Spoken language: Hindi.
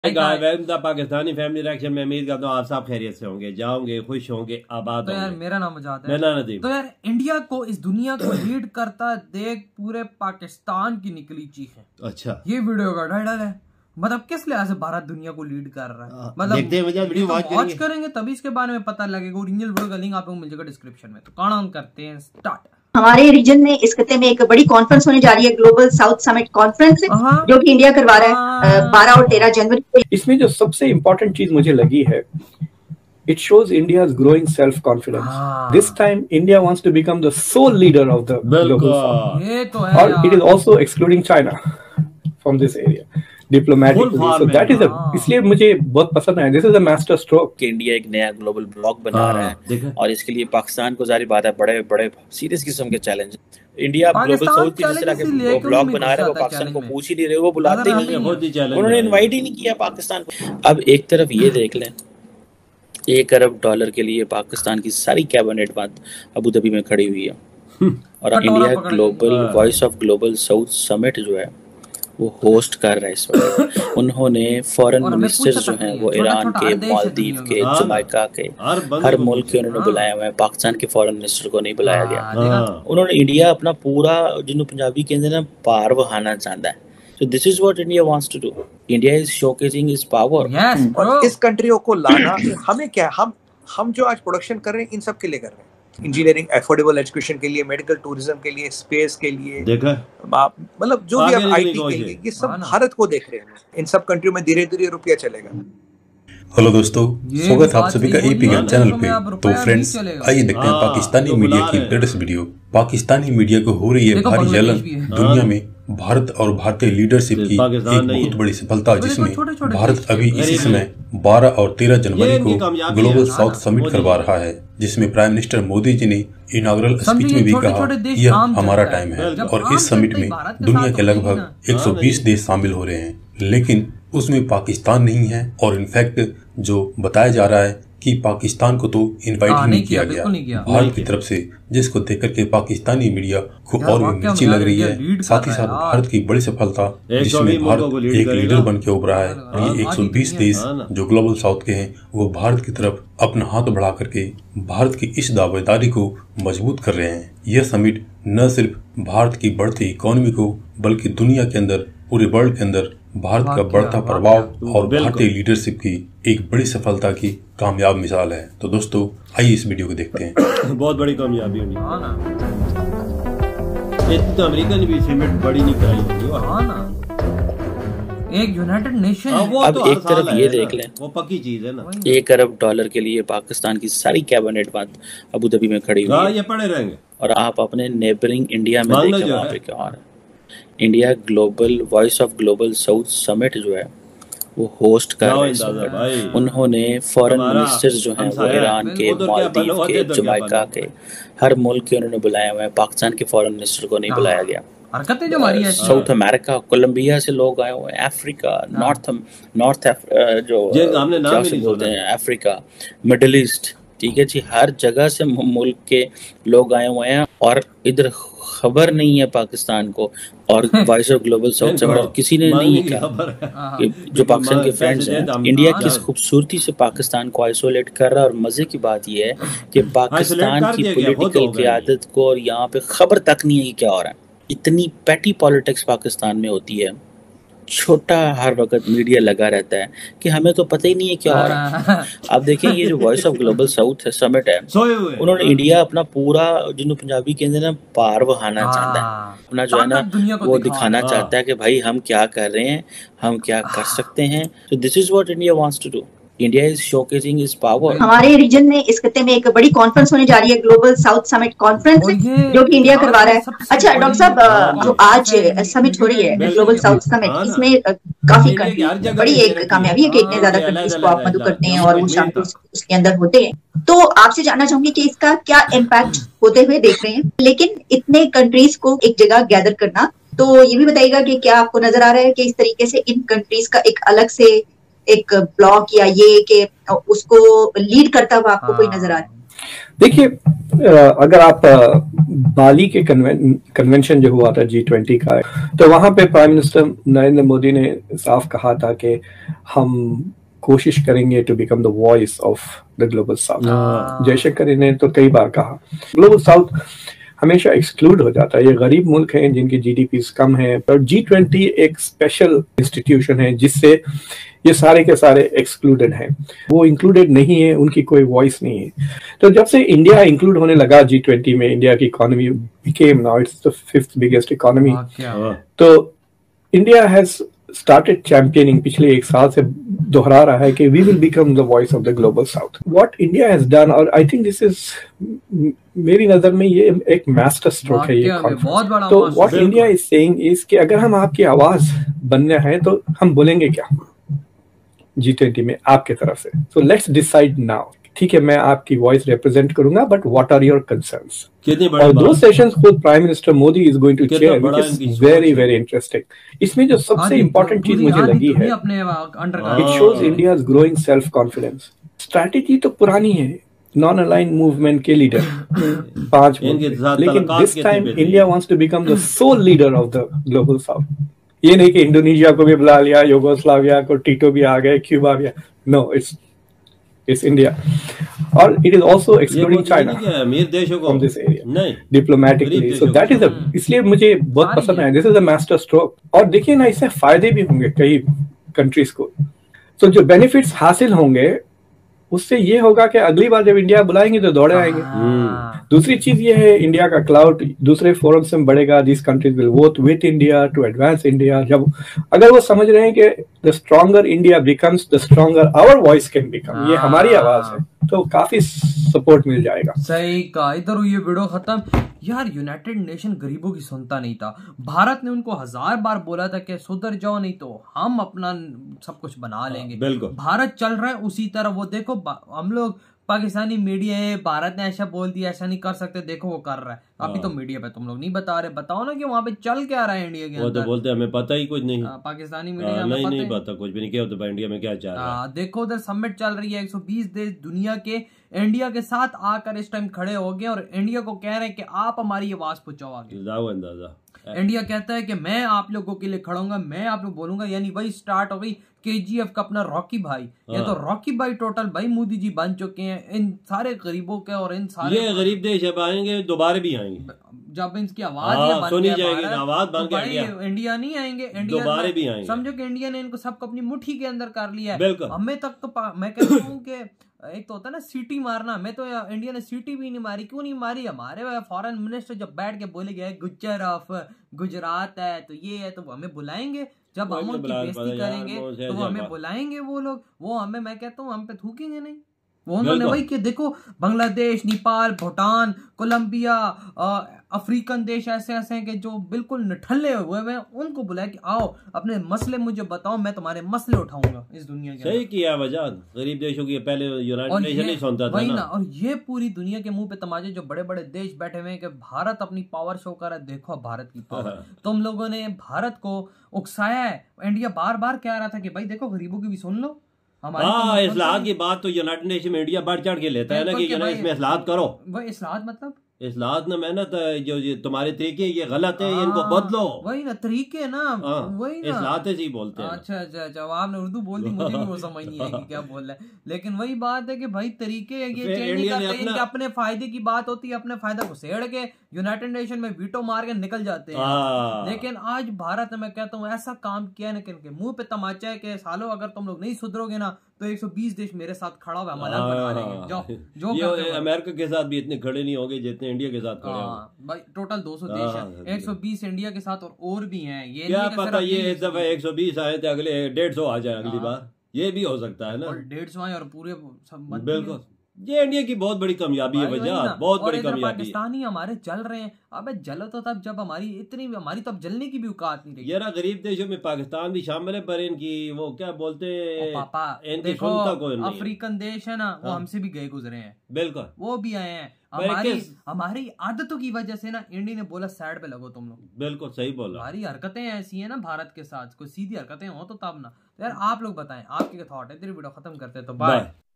Welcome the Pakistani family reaction में उम्मीद करता हूँ आप सब खैरियत से होंगे, जाओगे, खुश होंगे, आबाद तो यार होंगे। मेरा नाम आजाद है। मेरा नदीम। तो यार इंडिया को इस दुनिया को लीड करता देख पूरे पाकिस्तान की निकली चीखें। अच्छा, ये वीडियो का टाइटल है। मतलब किस लिहाज से भारत दुनिया को लीड कर रहा है, मतलब देखते हैं वीडियो वॉच करेंगे तभी इसके बारे में पता लगेगा। ओरिजिनल वीडियो का लिंक आप लोगों को मिल जाएगा डिस्क्रिप्शन में। तो काम करते हैं स्टार्ट। हमारे रीजन में इस खत्ते में एक बड़ी कॉन्फ्रेंस होने जा रही है, ग्लोबल साउथ समिट कॉन्फ्रेंस, जो कि इंडिया करवा रहा है 12 और 13 जनवरी को। इसमें जो सबसे इम्पोर्टेंट चीज मुझे लगी है, it shows India's growing self-confidence. This time, India wants to become the sole leader of the global south. ये तो है और it is also excluding China from this area diplomatically. So that is इसलिए मुझे बहुत पसंद है। This is a master stroke. कि इंडिया एक नया ग्लोबल ब्लॉक बना रहा है और इसके लिए पाकिस्तान को जारी बात है बड़े बड़े सीरियस किस्म के चैलेंज। इंडिया ग्लोबल साउथ की जिस तरह के ब्लॉक बना रहा है वो पाकिस्तान को पूछ ही नहीं रहे, वो बुलाते ही नहीं, उन्होंने इनवाइट ही नहीं किया पाकिस्तान को। अब एक तरफ ये देख लें, $1 अरब के लिए पाकिस्तान की सारी कैबिनेट बात अबू धाबी में खड़ी हुई है और India global voice of global south summit जो है वो होस्ट कर रहा है इस वक्त। उन्होंने फॉरेन मिनिस्टर्स जो हैं वो ईरान के, मालदीव के, जमैका के, हर मुल्क के उन्होंने बुलाए हुए हैं। पाकिस्तान के फॉरेन मिनिस्टर को नहीं बुलाया गया। उन्होंने इंडिया अपना पूरा जिन्होंने पंजाबी के अंदर पार बहाना चाहता है। So this is what India wants to do. India is showcasing its power. Yes, और इस कंट्रियों को लाना हमें क्या, हम जो आज प्रोडक्शन कर रहे हैं इन सब के लिए कर रहे हैं। इंजीनियरिंग, अफोर्डेबल एजुकेशन के लिए, मेडिकल टूरिज्म के लिए, स्पेस के लिए, देखा मतलब जो भी आप आईटी के लिए, ये सब भारत को देख रहे हैं। इन सब कंट्रियों में धीरे धीरे रुपया चलेगा। हेलो दोस्तों, स्वागत है आप सभी का एपी गन चैनल पे। तो फ्रेंड्स, आइए देखते हैं पाकिस्तानी मीडिया की लेटेस्ट वीडियो। पाकिस्तानी मीडिया को हो रही है भारी जलन दुनिया में भारत और भारतीय लीडरशिप की एक बहुत बड़ी सफलता, जिसमें भारत अभी इसी समय 12 और 13 जनवरी को ग्लोबल साउथ समिट करवा रहा है, जिसमें प्राइम मिनिस्टर मोदी जी ने इनॉग्रल स्पीच में भी कहा यह हमारा टाइम है। और इस समिट में दुनिया के लगभग 120 देश शामिल हो रहे हैं, लेकिन उसमें पाकिस्तान नहीं है। और इनफैक्ट जो बताया जा रहा है कि पाकिस्तान को तो इन्वाइट ही नहीं किया गया भारत की तरफ से, जिसको देख करके पाकिस्तानी मीडिया को और भी मिर्ची लग रही है। साथ ही साथ भारत की बड़ी सफलता, जिसमें भारत एक लीडर बन के उभरा है। ये 120 देश जो ग्लोबल साउथ के हैं वो भारत की तरफ अपना हाथ बढ़ा करके भारत की इस दावेदारी को मजबूत कर रहे हैं। यह समिट न सिर्फ भारत की बढ़ती इकोनॉमी को बल्कि दुनिया के अंदर, पूरे वर्ल्ड के अंदर भारत का बढ़ता प्रभाव और भारतीय लीडरशिप की एक बड़ी सफलता की कामयाब मिसाल है। तो दोस्तों, आइए इस वीडियो को देखते हैं। बहुत बड़ी कामयाबी होनी है। तो अमेरिका ने भी समिट बड़ी नहीं कराई होगी। एक यूनाइटेड नेशन अब तो एक तरफ ये देख लें, वो पक्की चीज है ना। $1 अरब के लिए पाकिस्तान की सारी कैबिनेट बात अबू धाबी में खड़ी हुई है। ये पड़े रहेंगे और आप अपने नेबरिंग इंडिया में देखें वहाँ पे क्या हो रहा है। India global voice of global south summit जो है वो होस्ट कर रहा है। उन्होंने फॉरेन मिनिस्टर्स जो हैं वो ईरान के, मालदीव के, जमैका के, हर मुल्क के उन्होंने बुलाए हुए हैं। पाकिस्तान के फॉरेन मिनिस्टर को नहीं बुलाया गया। जो हमारी है, साउथ अमेरिका, कोलंबिया से लोग आए हुए हैं, अफ्रीका, नॉर्थ जो क्या से बोलते हैं अफ्रीका, मिडिल ईस्ट, ठीक है जी, हर जगह से मुल्क के लोग आए हुए हैं। और इधर खबर नहीं है पाकिस्तान को और voice of global south summit किसी ने नहीं कहा कि जो पाकिस्तान के फ्रेंड्स हैं, इंडिया किस खूबसूरती से पाकिस्तान को आइसोलेट कर रहा है। और मजे की बात यह है कि पाकिस्तान की पॉलिटिकल क़यादत को और यहाँ पे खबर तक नहीं है कि क्या हो रहा है। इतनी पैटी पॉलिटिक्स पाकिस्तान में होती है, छोटा हर वक्त मीडिया लगा रहता है कि हमें तो पता ही नहीं है क्या हो रहा है। आप देखें, ये जो voice of global south summit है, उन्होंने इंडिया अपना पूरा जिन्होंने पंजाबी के अंदर ना पार बहाना चाहता है, अपना जो है ना वो दिखाना चाहता है कि भाई हम क्या कर रहे हैं, हम क्या कर सकते हैं। तो this is what India wants to do. India is showcasing its power. हमारे रीजन में इस खत्ते में एक बड़ी कॉन्फ्रेंस होने जा रही है, ग्लोबल साउथ समिट कॉन्फ्रेंस, जो कि इंडिया करवा रहा है। अच्छा डॉक्टर साहब, जो आज समिट हो रही है ग्लोबल साउथ समिट, इसमें काफी बड़ी एक कामयाबी है कि इतने ज्यादा कंट्रीज को आप मदद करते हैं और वो शामिल उसके अंदर होते हैं। तो आपसे जानना चाहूंगी कि इसका क्या इम्पैक्ट होते हुए देख रहे हैं। लेकिन इतने कंट्रीज को एक जगह गैदर करना, तो ये भी बताइएगा कि क्या आपको नजर आ रहा है कि इस तरीके से इन कंट्रीज का एक अलग से एक ब्लॉक या ये कि उसको लीड करता हुआ आपको कोई नजर आ रहा है? देखिए, अगर आप बाली के कन्वेंशन जो हुआ था G20 का, तो वहां पे प्राइम मिनिस्टर नरेंद्र मोदी ने साफ कहा था कि हम कोशिश करेंगे to become the voice of the global south. Jaishankar ने तो कई बार कहा ग्लोबल साउथ हमेशा एक्सक्लूड हो जाता है। ये गरीब मुल्क हैं जिनकी जीडीपी कम है, पर G20 एक स्पेशल इंस्टीट्यूशन है जिससे ये सारे के सारे एक्सक्लूडेड हैं। वो इंक्लूडेड नहीं है, उनकी कोई वॉइस नहीं है। तो जब से इंडिया इंक्लूड होने लगा G20 में, इंडिया की economy became now it's the 5th biggest economy. तो इंडिया हैज started championing, पिछले एक साल से दोहरा रहा है कि we will become the voice of the global south. What India has done, और I think this is मेरी नजर में ये एक मास्टर स्ट्रोक है ये कॉन्फ्रेंस। तो what India is saying is कि अगर हम आपकी आवाज बनना है तो हम बोलेंगे क्या G20 में आपके तरफ से। So let's decide now. ठीक है, मैं आपकी वॉइस रिप्रेजेंट करूंगा, but what are your concerns. और दो सेशंस खुद prime minister Modi is going to chair, which is very very interesting. इसमें जो सबसे इंपॉर्टेंट चीज मुझे लगी है, it shows India's growing self confidence. Strategy तो पुरानी है, नॉन अलाइन मूवमेंट के लीडर 5 लेकिन this time India wants to become the sole leader of the global south. ये नहीं कि इंडोनेशिया को भी बुला लिया, युगोस्लाविया को, टीटो भी आ गए, क्यूबा भी। No, it's India, or it is also excluding China from this area diplomatically. So that is इसलिए मुझे बहुत पसंद है। This is a master stroke। और देखिए ना, इससे फायदे भी होंगे कई कंट्रीज को। So जो बेनिफिट्स हासिल होंगे उससे ये होगा कि अगली बार जब इंडिया बुलाएंगे तो दौड़े आएंगे। दूसरी चीज ये है, इंडिया का क्लाउड दूसरे फोरम से बढ़ेगा। This countries will work with India to advance India. जब अगर वो समझ रहे हैं कि the stronger India becomes the stronger our voice can become, ये हमारी आवाज है, तो काफी सपोर्ट मिल जाएगा। सही कहा। इधर ये वीडियो खत्म। यार, यूनाइटेड नेशन गरीबों की सुनता नहीं था। भारत ने उनको 1000 बार बोला था कि सुधर जाओ नहीं तो हम अपना सब कुछ बना लेंगे। भारत चल रहा है उसी तरह। वो देखो, हम लोग पाकिस्तानी मीडिया है, भारत ने ऐसा बोल दिया, ऐसा नहीं कर सकते, देखो वो कर रहा है। अभी तो मीडिया पे तुम लोग नहीं बता रहे, बताओ ना कि वहाँ पे चल क्या रहा है इंडिया के अंदर। वो तो बोलते हैं हमें पता ही कुछ नहीं। पाकिस्तानी मीडिया नहीं पता कुछ भी नहीं, क्या होता है इंडिया में, क्या चल रहा है। देखो उधर समिट चल रही है, 120 देश दुनिया के इंडिया के साथ आकर इस टाइम खड़े हो गए और इंडिया को कह रहे हैं कि आप हमारी आवाज पहुंचाओ आगे। अंदाजा इंडिया कहता है कि मैं आप लोगों के लिए खड़ूंगा, मैं आप लोग बोलूंगा। यानी वही स्टार्ट हो गई KGF का अपना रॉकी भाई। ये तो रॉकी भाई टोटल भाई मोदी जी बन चुके हैं इन सारे गरीबों के। और इन सारे ये गरीब देश अब आएंगे, दोबारा भी आएंगे जब इनकी आवाज सुनी जाएगी, आवाज बन तो इंडिया नहीं आएंगे, दोबारा भी आएंगे। समझो कि इंडिया ने इनको सबको अपनी मुट्ठी के अंदर कर लिया है। हमें तक तो मैं कहता हूँ कि एक तो होता है ना सीटी मारना, हमें तो इंडिया ने सीटी भी नहीं मारी। क्यों नहीं मारी? हमारे फॉरेन मिनिस्टर जब बैठ के बोले गए गुज्जर ऑफ गुजरात है तो ये है, तो हमें बुलाएंगे। जब हम उनकी बेइज्जती करेंगे तो वो हमें बुलाएंगे। वो लोग वो हमें, मैं कहता हूँ हम पे थूकेंगे नहीं। वो उन्होंने वही कि देखो बांग्लादेश, नेपाल, भूटान, कोलंबिया, अफ्रीकन देश ऐसे ऐसे हैं कि जो बिल्कुल निठल्ले हुए हैं, उनको बुलाया कि आओ अपने मसले मुझे बताओ, मैं तुम्हारे मसले उठाऊंगा इस दुनिया के। सही किया वजह गरीब देशों की, पहले यूनाइटेड नेशन नहीं सुनता था ना। और ये पूरी दुनिया के मुंह पे तमाचे जो बड़े बड़े देश बैठे हुए हैं कि भारत अपनी पावर शो कर रहा है, देखो भारत की पावर। तुम लोगों ने भारत को उकसाया है। इंडिया बार बार कह रहा था कि भाई देखो गरीबों की भी सुन लो। इस्लाहात की बात तो यूनाइटेड नेशन में इंडिया बढ़ चढ़ के लेता है ना कि इसमें इस्लाहात करो। वही इस्लाहात मतलब इस्लाहात ना मेहनत, जो तुम्हारे तरीके ये गलत है, इनको बदलो। वही ना तरीके ना, वही ना इस्लाहात ही बोलते हैं। अच्छा आपने उर्दू बोल दी, मुझे भी वो समझ नहीं है कि क्या बोल रहा है। लेकिन वही बात है कि भाई तरीके ये चेंज नहीं करते। इनके अपने फायदे की बात होती है, अपने फायदा को सेड़ के यूनाइटेड नेशन में वीटो मार के निकल जाते हैं। लेकिन आज भारत ने, मैं कहता हूँ, ऐसा काम किया ना कि इनके मुंह पे तमाचा है कि सालों अगर तुम लोग नहीं सुधरोगे ना तो 120 देश मेरे साथ खड़ा हुआ अमेरिका के साथ भी इतने खड़े नहीं होंगे जितने इंडिया के साथ खड़े होंगे। भाई टोटल 200 देश हैं, 120 इंडिया के साथ और भी हैं। ये क्या पता ये इस दफा 120 आए थे, अगले 150 आ जाए अगली बार, ये भी हो सकता है ना। 150 आए और पूरे बिल्कुल। ये इंडिया की बहुत बड़ी कामयाबी है वजह, बहुत बड़ी कामयाबी। पाकिस्तानी हमारे चल रहे हैं। अबे जलो तो तब जब हमारी तब जलने की भी औकात नहीं रही। यार गरीब देशों में पाकिस्तान भी शामिल है, पर इनकी वो क्या बोलते हैं पापा, इनकी सुनता कोई नहीं। अफ्रीकन देश है ना, वो हमसे भी गए गुजरे हैं। बिल्कुल, वो भी आए हैं। हमारी आदतों की वजह से ना इंडिया ने बोला साइड पे लगो तुम लोग। बिल्कुल सही बोला। हमारी हरकतें ऐसी है ना भारत के साथ, कोई सीधी हरकतें हो तो तब ना। तो यार आप लोग बताएं आपके क्या थॉट है। तेरी वीडियो खत्म करते हैं तो बाय।